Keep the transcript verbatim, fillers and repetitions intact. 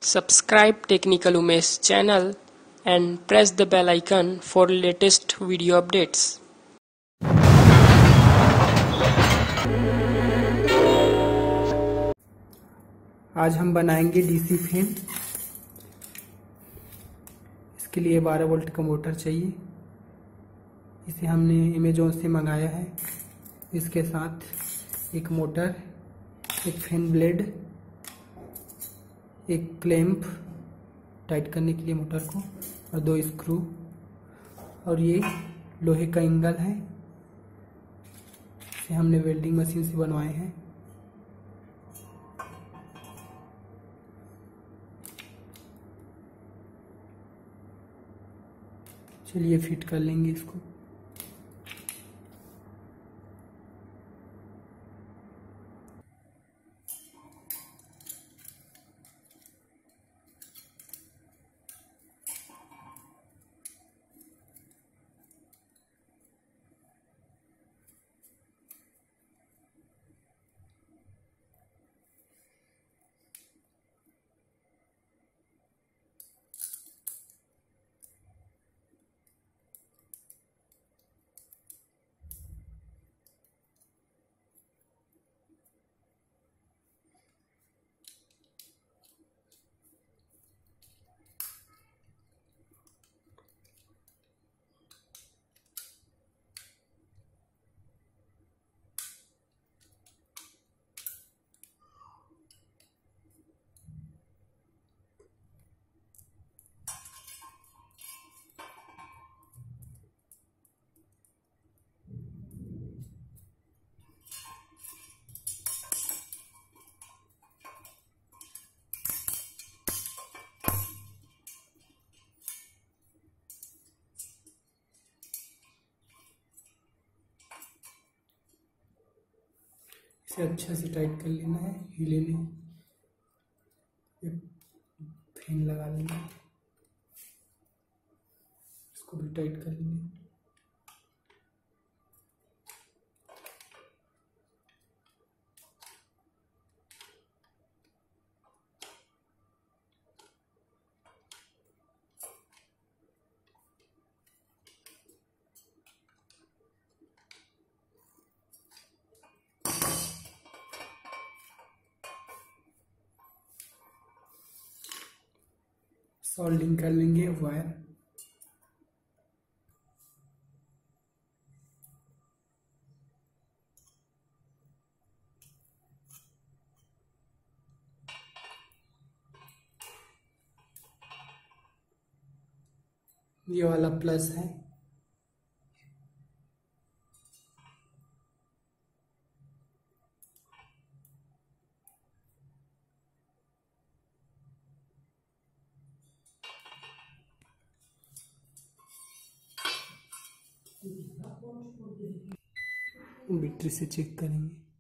Subscribe Technical Umesh channel and press the bell icon for latest video updates. आज हम बनाएंगे DC fan. इसके लिए बारह वोल्ट का मोटर चाहिए। इसे हमने अमेज़ॉन से मंगाया है। इसके साथ एक मोटर, एक फैन ब्लेड, एक क्लैंप टाइट करने के लिए मोटर को, और दो स्क्रू, और ये लोहे का एंगल है। इसे हमने वेल्डिंग मशीन से बनवाए हैं। चलिए फिट कर लेंगे इसको। इसे अच्छा से टाइट कर लेना है, हिले नहीं। फैन लगा लेंगे, इसको भी टाइट कर लेंगे। सोल्डिंग कर लेंगे वायर। ये वाला प्लस है। बैटरी से चेक करेंगे।